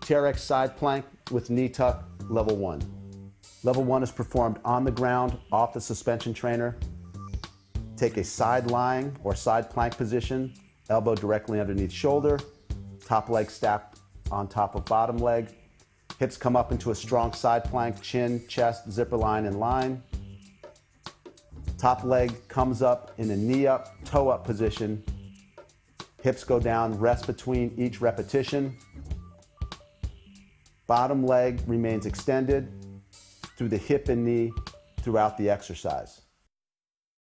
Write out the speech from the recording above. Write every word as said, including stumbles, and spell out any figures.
T R X side plank with knee tuck, level one. Level one is performed on the ground, off the suspension trainer. Take a side lying or side plank position, elbow directly underneath shoulder, top leg stacked on top of bottom leg. Hips come up into a strong side plank, chin, chest, zipper line in line. Top leg comes up in a knee up, toe up position. Hips go down, rest between each repetition. Bottom leg remains extended through the hip and knee throughout the exercise.